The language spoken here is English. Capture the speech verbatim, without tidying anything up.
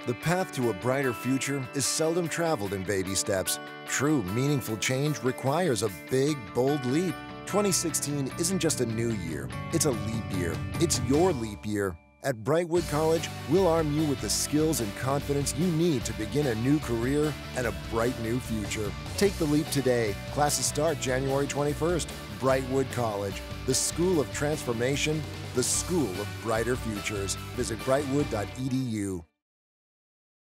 The path to a brighter future is seldom traveled in baby steps. True, meaningful change requires a big, bold leap. twenty sixteen isn't just a new year, it's a leap year. It's your leap year. At Brightwood College, we'll arm you with the skills and confidence you need to begin a new career and a bright new future. Take the leap today. Classes start January twenty-first. Brightwood College, the school of transformation, the school of brighter futures. Visit brightwood dot e d u.